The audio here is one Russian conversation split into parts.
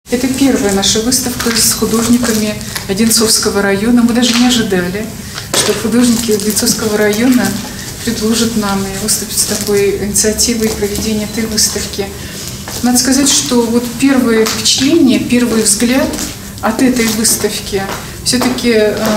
Это первая наша выставка с художниками Одинцовского района. Мы даже не ожидали, что художники Одинцовского района предложат нам и выступить с такой инициативой проведения этой выставки. Надо сказать, что вот первое впечатление, первый взгляд от этой выставки все-таки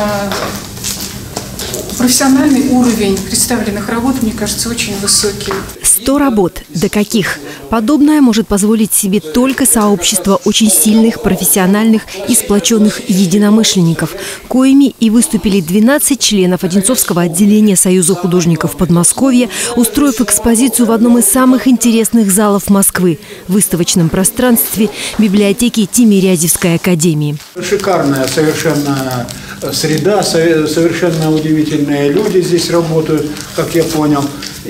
профессиональный уровень представленных работ, мне кажется, очень высокий. 100 работ. До каких? Подобное может позволить себе только сообщество очень сильных, профессиональных и сплоченных единомышленников, коими и выступили 12 членов Одинцовского отделения Союза художников Подмосковья, устроив экспозицию в одном из самых интересных залов Москвы – выставочном пространстве библиотеки Тимирязевской академии. Шикарная совершенно среда, совершенно удивительные люди здесь работают, как я понял.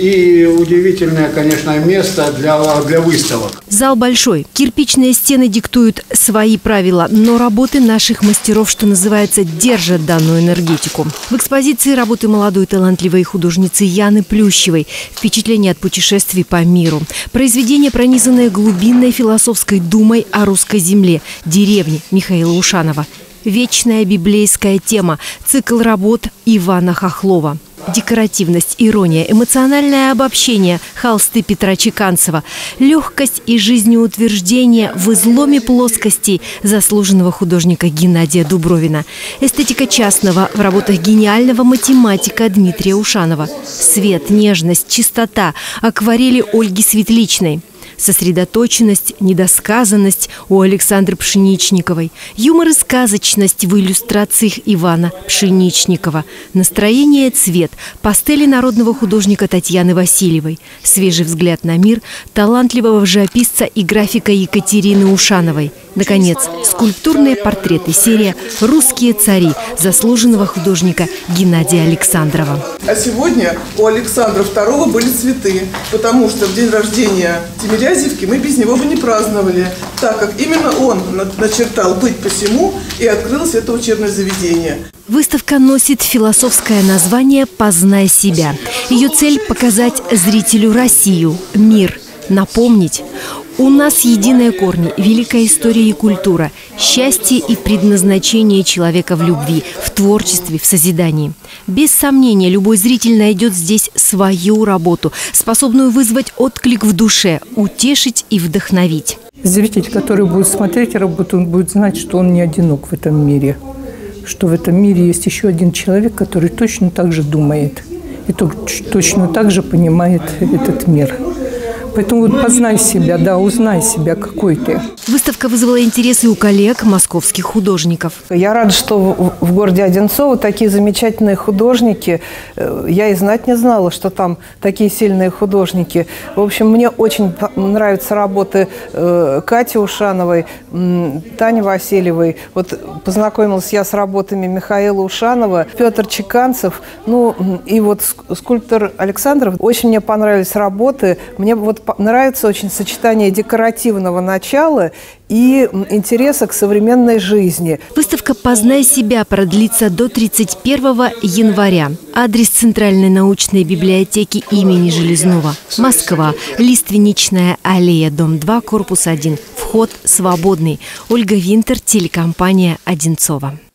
И удивительное, конечно, место для выставок. Зал большой. Кирпичные стены диктуют свои правила, но работы наших мастеров, что называется, держат данную энергетику. В экспозиции работы молодой талантливой художницы Яны Плющевой. Впечатления от путешествий по миру. Произведение, пронизанное глубинной философской думой о русской земле, деревне Михаила Ушанова. Вечная библейская тема. Цикл работ Ивана Хохлова. Декоративность, ирония, эмоциональное обобщение, холсты Петра Чеканцева, легкость и жизнеутверждение в изломе плоскостей заслуженного художника Геннадия Дубровина, эстетика частного в работах гениального математика Дмитрия Ушанова, свет, нежность, чистота, акварели Ольги Светличной. Сосредоточенность, недосказанность у Александры Пшеничниковой, юмор и сказочность в иллюстрациях Ивана Пшеничникова, настроение, цвет, пастели народного художника Татьяны Васильевой, свежий взгляд на мир талантливого живописца и графика Екатерины Ушановой. Наконец, скульптурные портреты, серия «Русские цари» заслуженного художника Геннадия Александрова. А сегодня у Александра II были цветы, потому что в день рождения Тимирязевки мы без него бы не праздновали, так как именно он начертал «Быть посему» и открылось это учебное заведение. Выставка носит философское название «Познай себя». Ее цель – показать зрителю Россию, мир, напомнить. У нас единые корни, великая история и культура, счастье и предназначение человека в любви, в творчестве, в созидании. Без сомнения, любой зритель найдет здесь свою работу, способную вызвать отклик в душе, утешить и вдохновить. Зритель, который будет смотреть работу, он будет знать, что он не одинок в этом мире, что в этом мире есть еще один человек, который точно так же думает и точно так же понимает этот мир. Поэтому вот познай себя, да, узнай себя, какой ты. Выставка вызвала интерес и у коллег московских художников. Я рада, что в городе Одинцово такие замечательные художники. Я и знать не знала, что там такие сильные художники. В общем, мне очень нравятся работы Кати Ушановой, Тани Васильевой. Вот познакомилась я с работами Михаила Ушанова, Петр Чеканцев, ну и вот скульптор Александров. Очень мне понравились работы. Мне вот нравится очень сочетание декоративного начала и интереса к современной жизни. Выставка «Познай себя» продлится до 31 января. Адрес Центральной научной библиотеки имени Железного. Москва. Лиственничная аллея, дом 2, корпус 1. Вход свободный. Ольга Винтер, телекомпания «Одинцово».